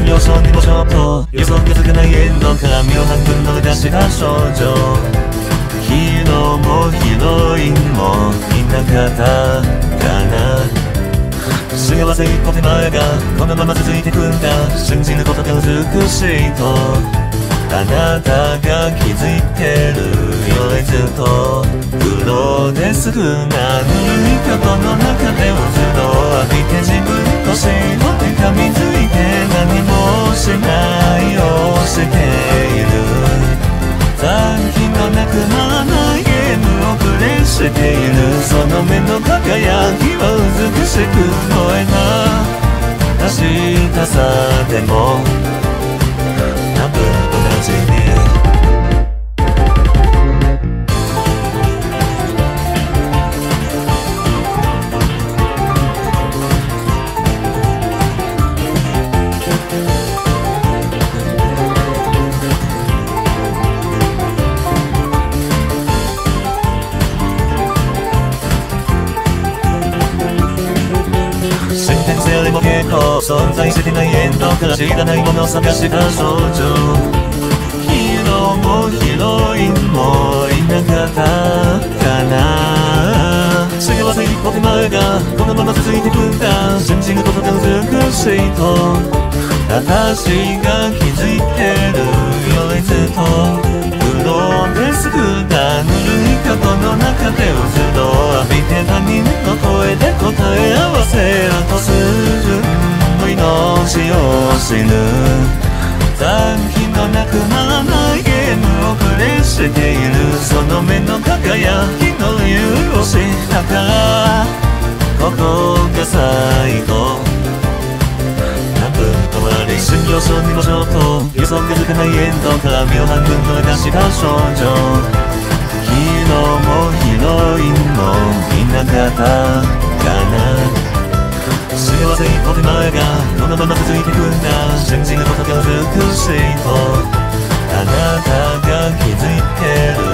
要所にもちょっと予想がつかないエンドから身を半分の出した少女。ヒーローもヒロインもいなかったかな。幸せ一歩手前がこのまま続いてくんだ。信じることが美しいとあなたが気づいてるよりずっとプロレス風なぬるい過去の中で渦を浴びて自分として噛みついて何もしないをしている。残機のなくならないゲームをプレイしている。その目の輝きは美しく燃えた。明日さでも多分同じね。存在してないエンドから知らないものを探した少女。ヒーローもヒロインもいなかったかな。幸せ一歩手前がこのまま続いてくんだ。信じることが美しいと私が気づいてるよりずっとプロレス風なぬるい過去の中で渦を浴びて他人の声で答え合わせようとする。命を死ぬ残機のなくならないゲームをプレイしている。その目の輝きの理由を知ったからここが最後。多分終わり信用書にもちょっと予想がつかないエンドから身を半分の出した少女。ヒーローもヒロインもいなかったかな。幸せ一歩手前がこのまま続いてくんだ。信じることが美しいとあなたが気づいてる